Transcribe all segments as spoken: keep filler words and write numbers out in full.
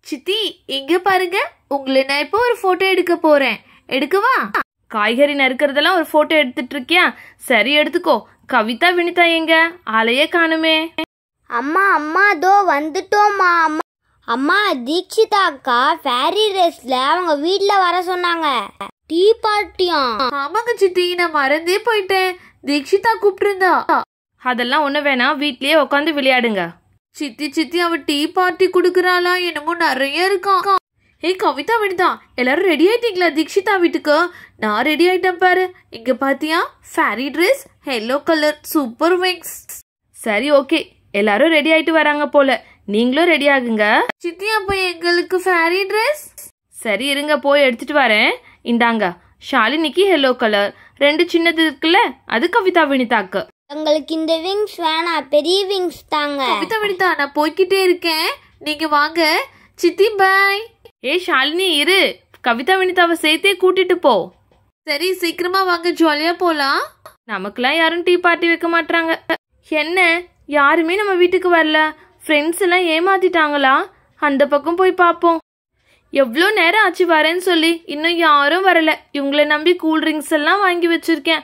சித்தி இங்க பாருங்க, உங்களை நான் இப்போ ஒரு போட்டோ எடுக்க போறேன். எடுக்கவா? காய்கறி நறுக்கிறதெல்லாம் ஒரு போட்டோ எடுத்துட்டு இருக்கியா? சரி எடுத்துக்கோ. கவிதா வினிதா எங்க? ஆளையே காணுமே. அம்மா அம்மா தோ வந்துட்டோம்மா. அம்மா அம்மா தீக்ஷிதா அக்கா ஃபேரி ட்ரெஸ்ல அவங்க வீட்ல வர சொன்னாங்க. டீ பார்ட்டியும். ஆமாங்க சித்தி, நான் மறந்தே போயிட்டேன். தீக்ஷிதா கூப்பிட்டுருந்தா. அதெல்லாம் ஒண்ணு வேணாம், வீட்லயே உட்காந்து விளையாடுங்க. சித்தி சித்தி அவ டீ பார்ட்டி குடுக்கறாளா? என்னமோ நிறைய இருக்கான். ஏய் கவிதா வினிதா, எல்லாரும் ரெடி ஆயிட்டீங்களா தீக்ஷிதா வீட்டுக்கு? நான் ரெடி ஆயிட்டேன் பாரு. இங்க பாத்தியா? Fairy dress, yellow colour, super wings. சரி ஓகே, எல்லாரும் ரெடி ஆயிட்டு வராங்க போல. நீங்களும் ரெடி ஆகுங்க. சித்தி அப்ப எங்களுக்கு ஃபேரி ட்ரெஸ்? சரி இருங்க, போய் எடுத்துட்டு வரேன். இந்தாங்க. ஷாலினிக்கு எல்லோ கலர், ரெண்டு சின்னது இருக்குல்ல, அது கவிதா வினிதாக்கு. உங்களுக்கு இந்த விங்ஸ் வேணாம், பெரிய விங்ஸ் தாங்க. கவிதா வினிதா நான் போய்கிட்டே இருக்கேன், நீங்க வாங்க. சித்தி பாய். ஏ ஷாலினி இரு, கவிதா வினிதாவை சேர்த்தே கூட்டிட்டு போ. சரி சீக்கிரமா வாங்க, ஜாலியா போலாம். நமக்குலாம் யாரும் டீ பார்ட்டி வைக்க மாட்டாங்க. என்ன யாருமே நம்ம வீட்டுக்கு வரல? ஃப்ரெண்ட்ஸ் எல்லாம் ஏமாத்திட்டாங்களா? அந்த பக்கம் போய் பாப்போம். எவ்வளோ நேரம் ஆச்சு வரேன்னு சொல்லி, இன்னும் யாரும் வரல. இவங்களை நம்பி கூல் ட்ரிங்க்ஸ் எல்லாம் வாங்கி வச்சிருக்கேன்.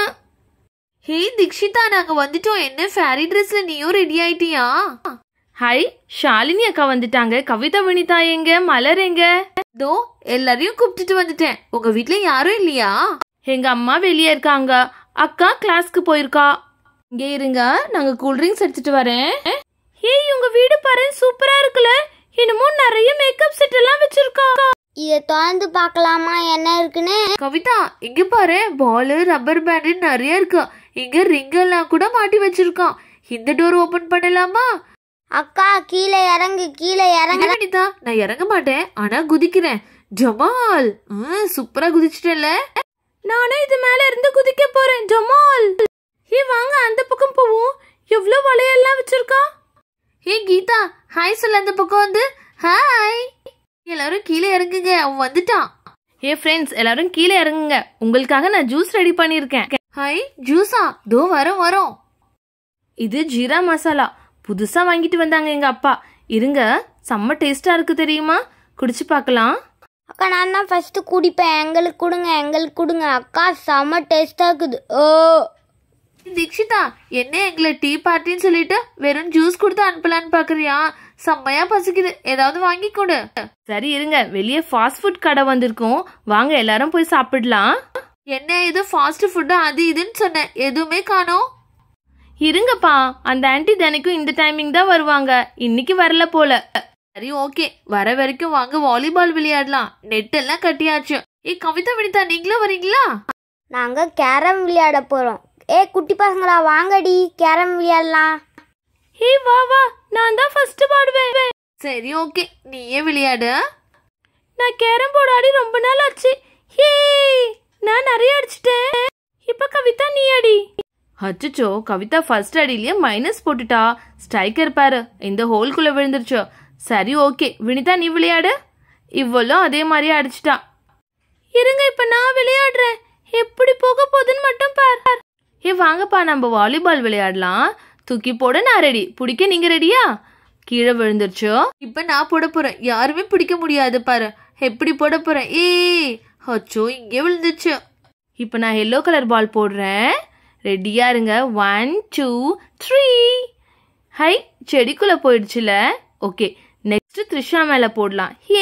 ஹே தீக்ஷிதா, நாங்க வந்துட்டோம். என்ன ஃபேரி ட்ரெஸ்ல நீயும் ரெடி ஆயிட்டியா? ஹாய், ஷாலினி அக்கா வந்துட்டாங்க. கவிதா வினிதா எங்க? மலர் எங்க? தோ எல்லாரையும் கூப்பிட்டுட்டு வந்துட்டேன். உங்க வீட்ல யாரும் இல்லையா? எங்க அம்மா வெளியே இருக்காங்க, அக்கா கிளாஸ்க்கு போயிருக்கா. இங்க இருங்க, நாங்க கூல் ட்ரிங்க்ஸ் எடுத்துட்டு வரேன். ஏய் உங்க வீடு பாரு, சூப்பரா இருக்குல்ல? என்னமோ நிறைய மேக்கப் செட் எல்லாம் வச்சிருக்கா. இத திறந்து பார்க்கலாமா என்ன இருக்குன்னு? கவிதா இங்க பாரு, பால், ரப்பர் பேண்ட் நிறைய இருக்கு. இங்க ரிங் எல்லாம் கூட மாட்டி வச்சிருக்கான். இந்த டோர் ஓபன் பண்ணலாமா? அக்கா கீழே இறங்கு, கீழே இறங்கு. வினிதா நான் இறங்க மாட்டேன், ஆனா குதிக்கிறேன். ஜமால் சூப்பரா குதிச்சிட்டல. நானும் இது மேல இருந்து குதிக்க போறேன். ஜமால் ஏ வாங்க அந்த பக்கம் போவோம். எவ்வளவு வளையெல்லாம் வச்சிருக்கா. ஏ கீதா ஹாய் சொல்ல, அந்த பக்கம் வந்து ஹாய். எல்லாரும் கீழே இறங்குங்க, அவன் வந்துட்டான். ஏ ஃப்ரெண்ட்ஸ் எல்லாரும் கீழே இறங்குங்க, உங்களுக்காக நான் ஜூஸ் ரெடி பண்ணிருக்கேன். ஹாய் ஜூஸா? தோ வரோம் வரோம். இது ஜீரா மசாலா, புதுசா வாங்கிட்டு வந்தாங்க எங்க அப்பா. இருங்க, செம்ம டேஸ்டா இருக்கு தெரியுமா? குடிச்சு பார்க்கலாம். அக்கா நான் தான் ஃபர்ஸ்ட் குடிப்பேன், எங்களுக்கு கொடுங்க எங்களுக்கு கொடுங்க. அக்கா செம்ம டேஸ்டா இருக்குது. ஓ தீக்ஷிதா, என்ன எங்களை டீ பார்ட்டின்னு சொல்லிட்டு வெறும் ஜூஸ் கொடுத்து அனுப்பலான்னு பாக்குறியா? செம்மையா பசிக்குது, ஏதாவது வாங்கி கொடு. சரி இருங்க, வெளியே ஃபாஸ்ட் ஃபுட் கடை வந்திருக்கோம், வாங்க எல்லாரும் போய் சாப்பிடலாம். என்ன இது ஃபாஸ்ட் ஃபுட் அது இதுன்னு சொன்னேன், எதுவுமே காணோம். இருங்கப்பா, அந்த ஆன்ட்டி தினைக்கும் இந்த டைமிங் தான் வருவாங்க, இன்னைக்கு வரல போல. சரி ஓகே, வர வரைக்கும் வாங்க வாலிபால் விளையாடலாம். நெட் எல்லாம் கட்டியாச்சு. ஏ கவிதா வினிதா நீங்களும் வரீங்களா? நாங்க கேரம் விளையாட போறோம். ஏ குட்டி பசங்களா வாங்கடி, கேரம் விளையாடலாம். ஏ வா வா, நான் தான் ஃபர்ஸ்ட் பாடுவேன். சரி ஓகே, நீயே விளையாடு. நான் கேரம் போர்டு ஆடி ரொம்ப நாள் ஆச்சு. ஹே நான் நிறைய அடிச்சிட்டேன். இப்ப கவிதா நீ அடி. அச்சோ, கவிதா ஃபர்ஸ்ட் அடியிலேயே மைனஸ் போட்டுட்டா. ஸ்ட்ரைக்கர் பாரு, இந்த ஹோல்குள்ள விழுந்துருச்சோ. சரி ஓகே, வினிதா நீ விளையாடு. இவ்வளோ அதே மாதிரியே அடிச்சிட்டா. இருங்க இப்ப நான் விளையாடுறேன், எப்படி போக போகுதுன்னு மட்டும் பாரு. ஏ வாங்கப்பா நம்ம வாலிபால் விளையாடலாம். தூக்கி போட நான் ரெடி, பிடிக்க நீங்க ரெடியா? கீழே விழுந்துருச்சோ. இப்ப நான் போட போறேன், யாருமே பிடிக்க முடியாது பாரு. எப்படி போட போறேன்? ஏ அச்சோ, இங்கே விழுந்துச்சு. இப்ப நான் எல்லோ கலர் பால் போடுறேன், ரெடியா இருங்க. One two three. ஹை, செடிக்குள்ள போயிடுச்சுல. ஓகே, நெக்ஸ்ட் த்ரிஷா மேல போடலாம். ஏ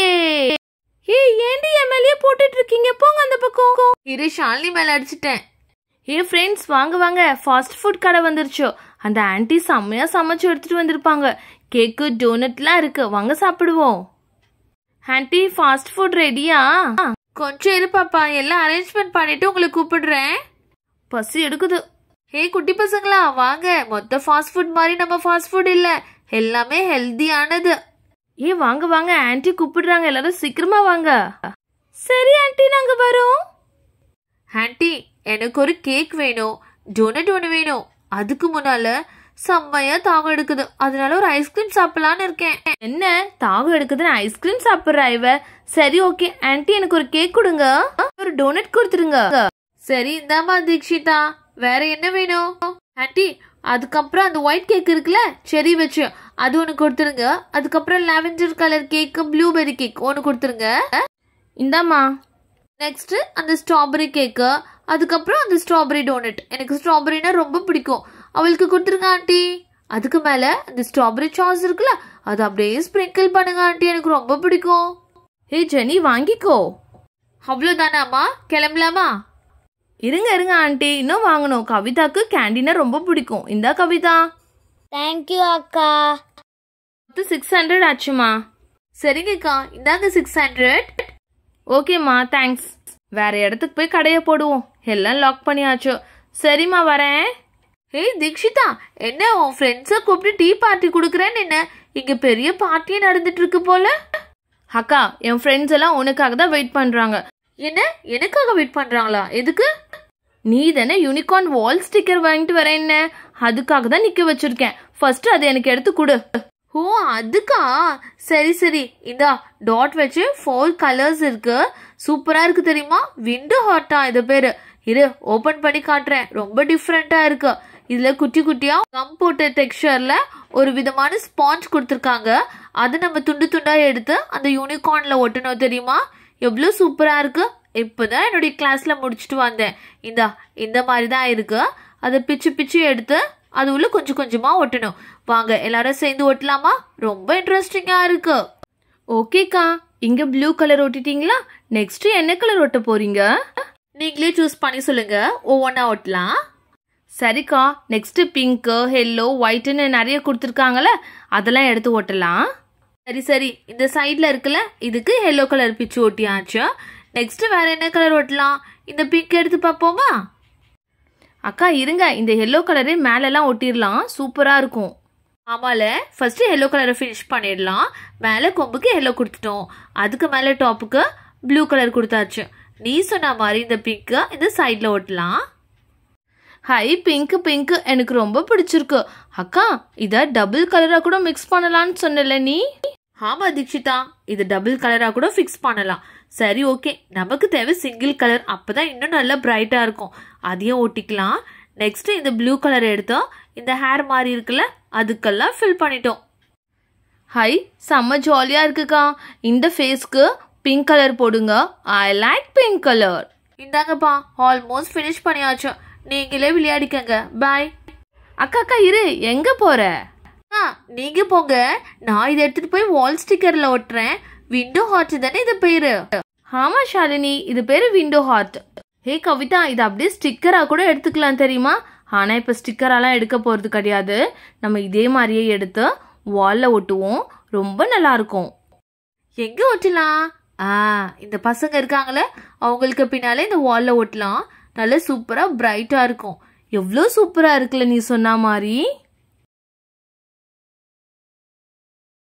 ஏ ஏண்டி என் மேலேயே போட்டுட்டு இருக்கீங்க, போங்க அந்த பக்கம். இரு ஷாலினி மேல அடிச்சிட்டேன். ஏ ஃப்ரெண்ட்ஸ் வாங்க வாங்க, ஃபாஸ்ட் ஃபுட் கடை வந்துருச்சோ. அந்த ஆன்ட்டி செம்மையா சமைச்சு எடுத்துட்டு வந்திருப்பாங்க. கேக்கு டோனட்லாம் இருக்கு, வாங்க சாப்பிடுவோம். ஆன்ட்டி ஃபாஸ்ட் ஃபுட் ரெடியா? கொஞ்சம் இரு பாப்பா, எல்லாம் அரேஞ்ச்மெண்ட் பண்ணிட்டு உங்களை கூப்பிடுறேன். பசி எடுக்குது. ஹே குட்டி பசங்களா வாங்க, மொத்த ஃபாஸ்ட் ஃபுட் மாதிரி நம்ம ஃபாஸ்ட் ஃபுட் இல்ல, எல்லாமே ஹெல்தியானது. ஏ வாங்க வாங்க, ஆன்ட்டி கூப்பிடுறாங்க, எல்லாரும் சீக்கிரமா வாங்க. சரி ஆன்ட்டி நாங்க வரோம். ஆன்ட்டி எனக்கு ஒரு கேக் வேணும், டோனட் ஒன்று வேணும். அதுக்கு முன்னால செம்மையா தாகம் எடுக்குது, அதனால ஒரு ஐஸ்கிரீம் சாப்பிடலான்னு இருக்கேன். என்ன தாகம் எடுக்குதுன்னு ஐஸ்கிரீம் சாப்பிடுறா இவ? சரி ஓகே ஆன்ட்டி, எனக்கு ஒரு கேக் கொடுங்க, ஒரு டோனட் கொடுத்துருங்க. சரி இந்தாமா தீக்ஷிதா, வேற என்ன வேணும்? ஆன்ட்டி அதுக்கப்புறம் அந்த ஒயிட் கேக் இருக்குல்ல செரி வச்சு அது ஒன்று கொடுத்துருங்க. அதுக்கப்புறம் lavender colour cake blueberry cake ஒன்று கொடுத்துருங்க. இந்தாம்மா. நெக்ஸ்ட் அந்த ஸ்ட்ராபெரி கேக்கு, அதுக்கப்புறம் அந்த ஸ்ட்ராபெரி டோனட். எனக்கு ஸ்ட்ராபெரினா ரொம்ப பிடிக்கும், அவளுக்கு கொடுத்துருங்க ஆண்டி. அதுக்கு மேல அந்த ஸ்ட்ராபெரி சாஸ் இருக்குல்ல அது அப்படியே ஸ்ப்ரிங்கிள் பண்ணுங்க ஆண்டி, எனக்கு ரொம்ப பிடிக்கும். ஹே ஜெனி வாங்கிக்கோ. அவ்வளோதானாம்மா, கிளம்பலாமா? இருங்க இருங்க ஆண்டி, இன்னும் வாங்கணும். கவிதாக்கு கேண்டீனா ரொம்ப பிடிக்கும். இந்தா கவிதா. தேங்க்யூ அக்கா. சிக்ஸ் ஹண்ட்ரட் ஆச்சுமா. சரிங்கக்கா, இந்தாங்க சிக்ஸ் ஹண்ட்ரட். ஓகேம்மா தேங்க்ஸ். வேற இடத்துக்கு போய் கடையை போடுவோம், எல்லாம் லாக் பண்ணியாச்சு. சரிம்மா வரேன். ஏய் தீக்ஷிதா, என்ன உன் ஃப்ரெண்ட்ஸை கூப்பிட்டு டீ பார்ட்டி கொடுக்குறேன்னு என்ன இங்க பெரிய பார்ட்டியே நடந்துட்டு இருக்கு போல. அக்கா என் ஃப்ரெண்ட்ஸ் எல்லாம் உனக்காக தான் வெயிட் பண்றாங்க. என்ன எனக்காக வெயிட் பண்றாங்களா? எதுக்கு? நீ தானே யூனிகார்ன் வால் ஸ்டிக்கர் வாங்கிட்டு வரேன், என்ன அதுக்காக தான் நிக்க வச்சிருக்கேன். ஃபர்ஸ்ட் அதை எனக்கு எடுத்து கொடு. ஓ அதுக்கா? சரி சரி, இந்தா டாட் வச்சு ஃபோர் கலர்ஸ் இருக்கு, சூப்பரா இருக்கு தெரியுமா? விண்டோ ஹாட்டா இது பேரு. இரு ஓபன் பண்ணி காட்டுறேன், ரொம்ப டிஃப்ரெண்டா இருக்கு. இதுல குட்டி குட்டியா கம் போட்ட டெக்ஸ்சர்ல ஒரு விதமான ஸ்பாஞ்ச் கொடுத்துருக்காங்க. அது நம்ம துண்டு துண்டா எடுத்து அந்த யூனிகார்ன்ல ஒட்டணும் தெரியுமா? எவ்வளவு சூப்பரா இருக்கு. இப்பதான் என்னுடைய கிளாஸ்ல முடிச்சுட்டு வந்தேன். இந்தா இந்த மாதிரி தான் இருக்கு. அதை பிச்சு பிச்சு எடுத்து அது உள்ள கொஞ்சம் கொஞ்சமா ஒட்டணும். வாங்க எல்லாரும் சேர்ந்து ஒட்டலாமா? ரொம்ப இன்ட்ரெஸ்டிங்கா இருக்கு. ஓகேக்கா, இங்க ப்ளூ கலர் ஒட்டிட்டீங்களா? நெக்ஸ்ட் என்ன கலர் ஒட்ட போறீங்க? நீங்களே சூஸ் பண்ணி சொல்லுங்க, ஒவ்வொன்னா ஒட்டலாம். சரிக்கா, நெக்ஸ்ட் பிங்க், எல்லோ, ஒயிட்னு நிறைய கொடுத்துருக்காங்கல்ல, அதெல்லாம் எடுத்து ஒட்டலாம். சரி சரி, இந்த சைட்ல இருக்குல்ல இதுக்கு எல்லோ கலர் பிச்சு ஒட்டியாச்சு. நெக்ஸ்ட் வேற என்ன கலர் ஒட்டலாம்? இந்த பிங்க் எடுத்து பார்ப்போமா? அக்கா இருங்க, இந்த எல்லோ கலரே மேலெல்லாம் ஒட்டிடலாம், சூப்பரா இருக்கும். ஆமால, ஃபர்ஸ்ட் எல்லோ கலரை ஃபினிஷ் பண்ணிடலாம். மேலே கொம்புக்கு எல்லோ கொடுத்துட்டோம், அதுக்கு மேலே டாப்புக்கு ப்ளூ கலர் கொடுத்தாச்சு. நீ சொன்ன மாதிரி இந்த பிங்க் இந்த சைட்ல ஒட்டலாம். ஹை பிங்க் பிங்க் எனக்கு ரொம்ப பிடிச்சிருக்கு. அக்கா இத டபுள் கலரா கூட மிக்ஸ் பண்ணலாம்னு சொன்னல நீ? ஆமா தீக்ஷிதா, இது டபுள் கலரா கூட ஃபிக்ஸ் பண்ணலாம். சரி ஓகே, நமக்கு தேவை சிங்கிள் கலர், அப்பதான் இன்னும் நல்லா பிரைட்டா இருக்கும். அதையும் ஒட்டிக்கலாம். நெக்ஸ்ட் இந்த ப்ளூ கலர் எடுத்தோம், இந்த ஹேர் மாதிரி இருக்குல்ல அதுக்கெல்லாம் ஃபில் பண்ணிட்டோம். ஹை செம்ம ஜாலியா இருக்குக்கா. இந்த ஃபேஸ்க்கு பிங்க் கலர் போடுங்க. I like pink colour. இந்தாங்கப்பா, ஆல்மோஸ்ட் ஃபினிஷ் பண்ணியாச்சு. நீங்களே விளையாடிக்கங்க. பாய். அக்கா அக்கா இரு, எங்க போற? ஆ நீங்க போங்க, நான் இதை எடுத்துட்டு போய் வால் ஸ்டிக்கர்ல ஒட்டுறேன். விண்டோ ஹார்ட் தானே இது பேரு? ஆமா ஷாலினி, இது பேரு விண்டோ ஹார்ட். ஹே கவிதா, இது அப்படியே ஸ்டிக்கரா கூட எடுத்துக்கலாம் தெரியுமா? ஆனா இப்ப ஸ்டிக்கராலாம் எடுக்க போறது கிடையாது. நம்ம இதே மாதிரியே எடுத்து வால்ல ஒட்டுவோம், ரொம்ப நல்லா இருக்கும். எங்க ஒட்டலாம்? ஆ இந்த பசங்க இருக்காங்களே அவங்களுக்கு பின்னாலே இந்த வால்ல ஒட்டலாம். நல்ல சூப்பரா பிரைட்டா இருக்கும். எவ்வளோ சூப்பரா இருக்குல்ல நீ சொன்ன மாதிரி.